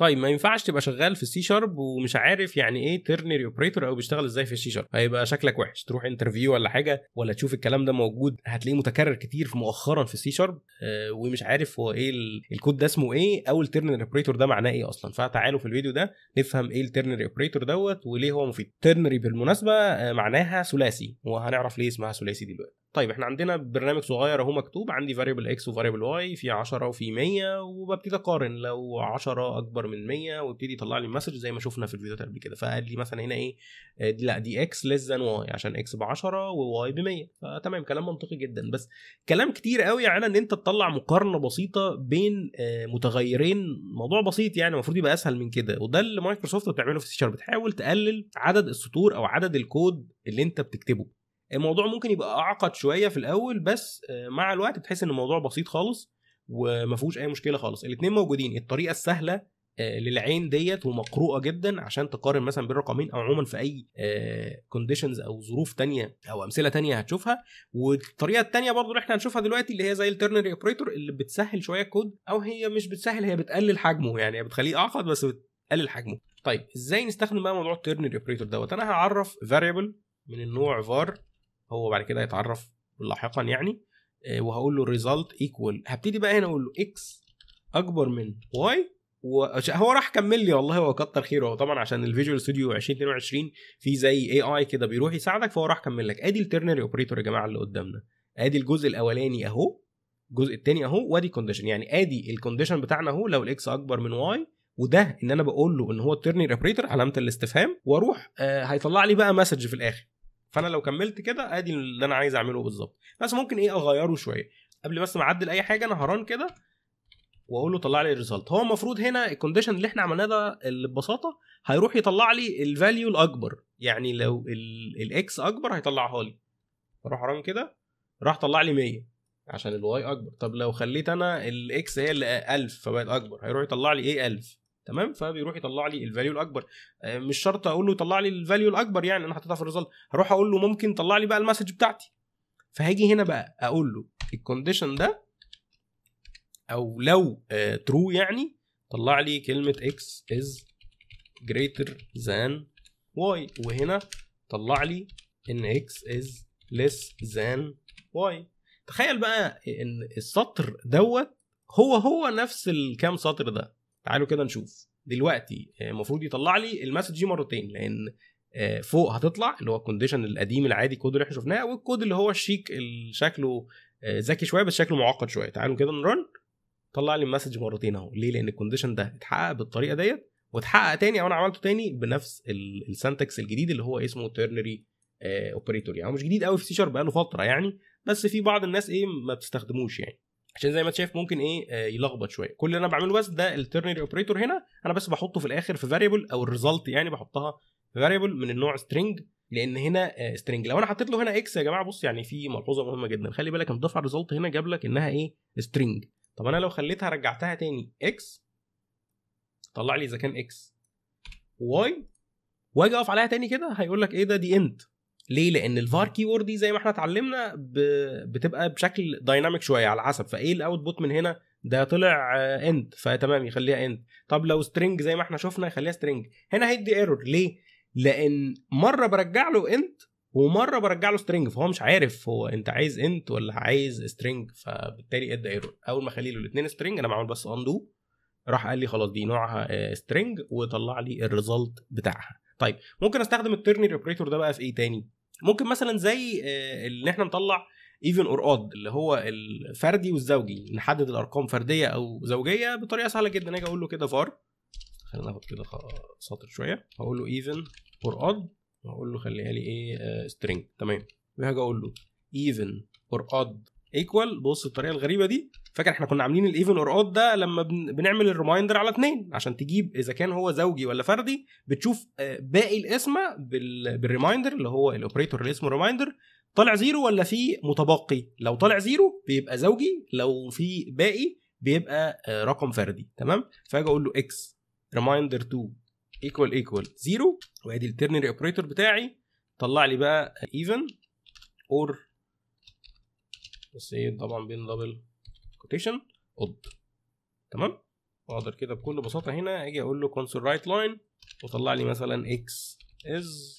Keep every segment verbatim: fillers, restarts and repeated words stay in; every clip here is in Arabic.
طيب ما ينفعش تبقى شغال في السي شارب ومش عارف يعني ايه تيرنري اوبريتور او بيشتغل ازاي في السي شارب، هيبقى شكلك وحش. تروح انترفيو ولا حاجه ولا تشوف الكلام ده موجود، هتلاقيه متكرر كتير في مؤخرا في السي شارب، آه ومش عارف هو ايه الكود ده اسمه ايه او التيرنري اوبريتور ده معناه ايه اصلا. فتعالوا في الفيديو ده نفهم ايه التيرنري اوبريتور دوت وليه هو مفيد. تيرنري بالمناسبه آه معناها ثلاثي، وهنعرف ليه اسمها ثلاثي دلوقتي. طيب احنا عندنا برنامج صغير اهو مكتوب، عندي فاريبل اكس وفاريبل واي، في عشرة وفي مية، وببتدي اقارن لو عشرة اكبر من مية وابتدي يطلع لي مسج زي ما شفنا في الفيديوهات قبل كده. فقال لي مثلا هنا ايه، دي لا دي اكس ليس ذان واي عشان اكس ب عشرة وواي ب مية. فتمام، كلام منطقي جدا، بس كلام كتير قوي على ان انت تطلع مقارنه بسيطه بين متغيرين. موضوع بسيط يعني، المفروض يبقى اسهل من كده، وده اللي مايكروسوفت بتعمله في السي شارب. بتحاول تقلل عدد السطور او عدد الكود اللي انت بتكتبه. الموضوع ممكن يبقى اعقد شويه في الاول، بس مع الوقت بتحس ان الموضوع بسيط خالص وما فيهوش اي مشكله خالص. الاثنين موجودين، الطريقه السهله للعين ديت ومقروءه جدا عشان تقارن مثلا بين رقمين او عموما في اي كونديشنز او ظروف تانية او امثله تانية هتشوفها. والطريقه الثانيه برضو اللي احنا هنشوفها دلوقتي اللي هي زي التيرنري اوبريتور اللي بتسهل شويه الكود، او هي مش بتسهل، هي بتقلل حجمه، يعني بتخليه اعقد بس بتقلل حجمه. طيب ازاي نستخدم بقى موضوع التيرنري اوبريتور دوت؟ انا هعرف فاريبل من النوع var، هو بعد كده هيتعرف لاحقا يعني، وهقول له result equal. هبتدي بقى هنا اقول له x اكبر من y، وهو راح كمل لي والله هو كتر خيره. هو طبعا عشان الفيجوال ستوديو ألفين واتنين وعشرين في زي اي اي كده بيروح يساعدك، فهو راح كمل لك. ادي التيرنري اوبريتور يا جماعه اللي قدامنا، ادي الجزء الاولاني اهو، الجزء الثاني اهو، وادي كونديشن. يعني ادي الكونديشن بتاعنا اهو لو الاكس اكبر من واي، وده ان انا بقول له ان هو التيرنري اوبريتور علامه الاستفهام، واروح آه هيطلع لي بقى مسج في الاخر. فانا لو كملت كده ادي اللي انا عايز اعمله بالظبط، بس ممكن ايه اغيره شويه. قبل بس ما اعدل اي حاجه انا هران كده واقول له طلع لي الريزلت. هو المفروض هنا الكونديشن اللي احنا عملناه ده اللي ببساطه هيروح يطلع لي الفاليو الاكبر، يعني لو الاكس اكبر هيطلعها لي. اروح اران كده راح طلع لي مية عشان الواي اكبر. طب لو خليت انا الاكس هي اللي ألف فبقت اكبر، هيروح يطلع لي ايه ألف. تمام، فبيروح يطلع لي الفاليو الاكبر. مش شرط اقول له طلع لي الفاليو الاكبر، يعني انا حطيتها في الريزلت، هروح اقول له ممكن طلع لي بقى المسج بتاعتي. فهاجي هنا بقى اقول له الكونديشن ده، او لو ترو uh, يعني طلع لي كلمه x is greater than y، وهنا طلع لي ان x is less than y. تخيل بقى ان السطر دوت هو هو نفس الكام سطر ده. تعالوا كده نشوف دلوقتي. المفروض يطلع لي المسج دي مرتين، لان فوق هتطلع اللي هو الكونديشن القديم العادي، الكود اللي احنا شفناه، والكود اللي هو الشيك اللي شكله ذكي شويه بس شكله معقد شويه. تعالوا كده نرن، طلع لي المسج مرتين اهو. ليه؟ لان الكونديشن ده اتحقق بالطريقه ديت واتحقق تاني او انا عملته تاني بنفس السنتكس الجديد اللي هو اسمه تيرنري اوبريتور. يعني هو مش جديد قوي في سي شارب، بقاله فتره يعني، بس في بعض الناس ايه ما بتستخدموش يعني، عشان زي ما انت شايف ممكن ايه يلخبط شويه. كل اللي انا بعمله بس ده التيرنري اوبريتور هنا، انا بس بحطه في الاخر في فاريبل، او الريزلت يعني بحطها في فاريبل من النوع سترينج، لان هنا سترينج. لو انا حطيت له هنا اكس يا جماعه، بص يعني في ملحوظه مهمه جدا، خلي بالك ان ضاف على الريزلت هنا جاب لك انها ايه سترينج. طب انا لو خليتها رجعتها تاني اكس، طلع لي اذا كان اكس واي، واجي اقف عليها تاني كده هيقول لك ايه ده، دي انت. ليه؟ لان الفار كيورد دي زي ما احنا اتعلمنا ب... بتبقى بشكل دايناميك شويه على حسب. فايه الاوتبوت من هنا ده طلع انت، فتمام يخليها انت. طب لو سترينج زي ما احنا شفنا يخليها سترينج. هنا هيدي ايرور. ليه؟ لان مره برجع له انت ومره برجع له سترينج، فهو مش عارف هو انت عايز انت ولا عايز سترينج، فبالتالي ادى ايرور. اول ما اخلي له الاثنين سترينج، انا بعمل بس اندو، راح قال لي خلاص دي نوعها سترينج وطلع لي الريزلت بتاعها. طيب ممكن استخدم التيرنري اوبريتور ده بقى في ايه تاني؟ ممكن مثلا زي اللي احنا نطلع even or odd اللي هو الفردي والزوجي، نحدد الارقام فرديه او زوجيه بطريقه سهله جدا. اجي اقول له كده var، خلينا ناخد كده سطر شويه، هقول له even or odd وهقول له خليها لي ايه string. تمام، وهاجي اقول له even or odd equal. بص الطريقه الغريبه دي، فاكر احنا كنا عاملين الايفن اور اود ده لما بنعمل الريمايندر على اتنين عشان تجيب اذا كان هو زوجي ولا فردي، بتشوف باقي الاسم بالريمايندر اللي هو الاوبريتور اللي اسمه ريمايندر طالع زيرو ولا في متبقي. لو طالع زيرو بيبقى زوجي، لو في باقي بيبقى رقم فردي. تمام، فاجي اقول له x reminder اتنين equal equal زيرو، وادي التيرنري اوبريتور بتاعي طلع لي بقى even or، بس ايه طبعا بين دبل كوتيشن اود. تمام، اقدر كده بكل بساطه هنا اجي اقول له console write line وطلع لي مثلا x is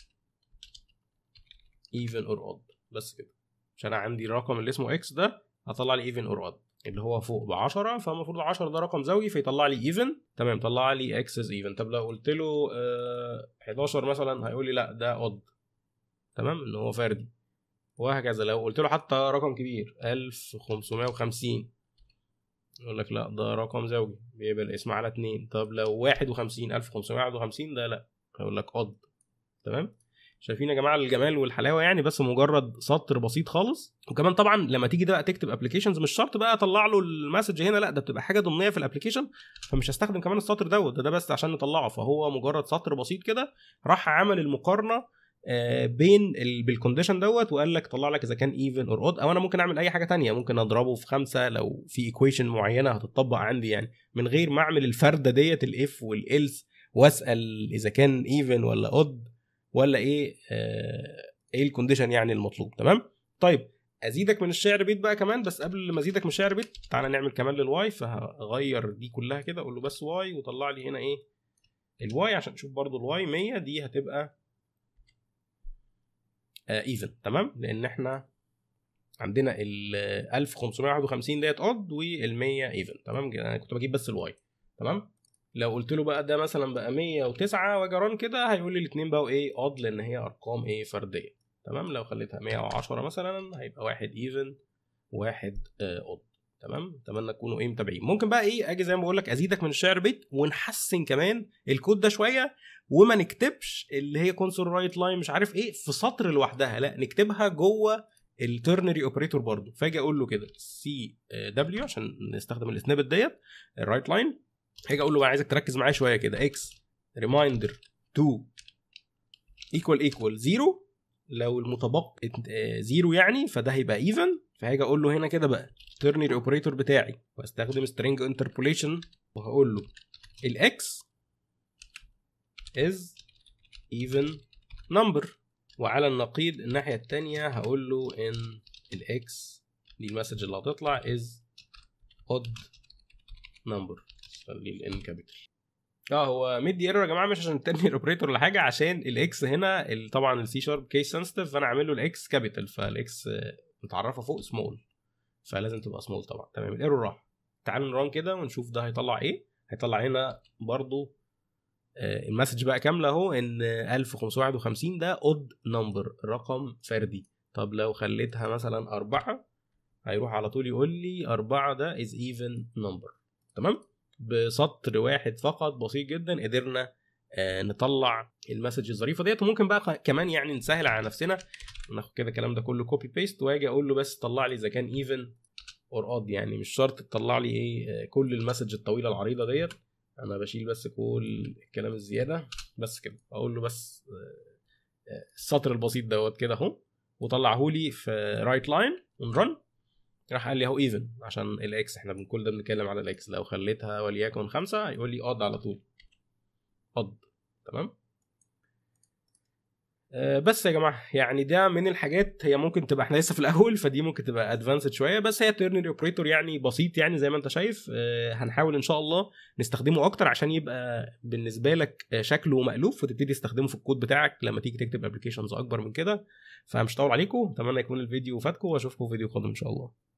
even or odd، بس كده. عشان انا عندي الرقم اللي اسمه x ده هطلع لي even or odd اللي هو فوق ب عشرة، فالمفروض عشرة ده رقم زوجي فيطلع لي even. تمام، طلع لي x is even. طب لو قلت له آه حداشر مثلا هيقول لي لا ده odd. تمام، ان هو فردي. وهكذا لو قلت له حتى رقم كبير ألف وخمسمية وخمسين يقول لك لا ده رقم زوجي بيبقى الاسم على اتنين. طب لو واحد وخمسين ألف وخمسمية وواحد وخمسين ده لا، هيقول لك odd. تمام، شايفين يا جماعه الجمال والحلاوه يعني؟ بس مجرد سطر بسيط خالص. وكمان طبعا لما تيجي بقى تكتب ابلكيشنز مش شرط بقى اطلع له المسج هنا، لا ده بتبقى حاجه ضمنيه في الابلكيشن، فمش هستخدم كمان السطر دوت ده, ده بس عشان نطلعه. فهو مجرد سطر بسيط كده راح عمل المقارنه بين بالكونديشن دوت وقال لك طلع لك اذا كان ايفن اور اود. او انا ممكن اعمل اي حاجه تانية، ممكن اضربه في خمسة لو في ايكويشن معينه هتطبق عندي يعني، من غير ما اعمل الفرده ديت الاف والالس واسال اذا كان ايفن ولا اود ولا ايه آه ايه الكونديشن يعني المطلوب. تمام. طيب ازيدك من الشعر بيت بقى كمان، بس قبل ما ازيدك من الشعر بيت تعالى نعمل كمان للواي. فهغير دي كلها كده، اقول له بس واي وطلع لي هنا ايه الواي عشان نشوف برضو الواي مية دي هتبقى ايفن. آه تمام، لان احنا عندنا ال ألف وخمسمية وواحد وخمسين ديت اود وال مية ايفن. تمام، انا كنت بجيب بس الواي. تمام، لو قلت له بقى ده مثلا بقى مية وتسعة وجران كده هيقول لي الاثنين بقوا ايه اود لان هي ارقام ايه فرديه. تمام، لو خليتها مية وعشرة مثلا هيبقى واحد ايفن واحد اود. تمام، اتمنى تكونوا ايه متابعين. ممكن بقى ايه اجي زي ما بقول لك ازيدك من الشعر بيت ونحسن كمان الكود ده شويه، وما نكتبش اللي هي كونسول رايت لاين مش عارف ايه في سطر لوحدها، لا نكتبها جوه الترنري اوبريتور برضو. فاجي اقول له كده سي دبليو عشان نستخدم السنيبت ديت الرايت لاين. هاجي اقول له بقى عايزك تركز معايا شويه كده اكس ريمايندر تو ايكوال ايكوال زيرو، لو المتبقي زيرو يعني فده هيبقى ايفن. فهاجي اقول له هنا كده بقى ترنري اوبريتور بتاعي واستخدم سترينج انتربوليشن وهقول له الاكس از ايفن نمبر، وعلى النقيض الناحيه الثانيه هقول له ان الاكس دي المسج اللي هتطلع از اود نمبر. خلي الان كابيتال. اه هو مدي ايرور يا جماعه مش عشان الترنري اوبريتور ولا حاجه، عشان الاكس هنا طبعا السي شارب كيس سنسيتيف فانا عامل له الاكس كابيتال، فالاكس متعرفه فوق سمول فلازم تبقى سمول طبعا. تمام، الايرور راح. تعالوا نران كده ونشوف ده هيطلع ايه. هيطلع هنا برضو آه المسج بقى كامله اهو ان ألف وخمسمية وواحد وخمسين ده اود نمبر رقم فردي. طب لو خليتها مثلا أربعة هيروح على طول يقول لي أربعة ده is even number. تمام، بسطر واحد فقط بسيط جدا قدرنا آه نطلع المسج الظريفه ديت. وممكن بقى كمان يعني نسهل على نفسنا ناخد كده الكلام ده كله كوبي بيست واجي اقول له بس طلع لي اذا كان even or odd، يعني مش شرط تطلع لي ايه آه كل المسج الطويله العريضه ديت، انا بشيل بس كل الكلام الزياده بس كده. اقول له بس آه السطر البسيط دوت كده اهو وطلعه لي في رايت لاين ونرن. راح قال لي اهو ايفن عشان الاكس، احنا من كل ده بنتكلم على الاكس. لو خليتها وليكن خمسة هيقول لي اود على طول اود. تمام أه بس يا جماعه يعني ده من الحاجات هي ممكن تبقى احنا لسه في الاول فدي ممكن تبقى ادفانسد شويه، بس هي تيرنري اوبريتور يعني بسيط يعني زي ما انت شايف. أه هنحاول ان شاء الله نستخدمه اكتر عشان يبقى بالنسبه لك شكله مألوف وتبتدي تستخدمه في الكود بتاعك لما تيجي تكتب ابلكيشنز اكبر من كده. فمش هطول عليكم، اتمنى يكون الفيديو فاتكم واشوفكم في فيديو قادم ان شاء الله.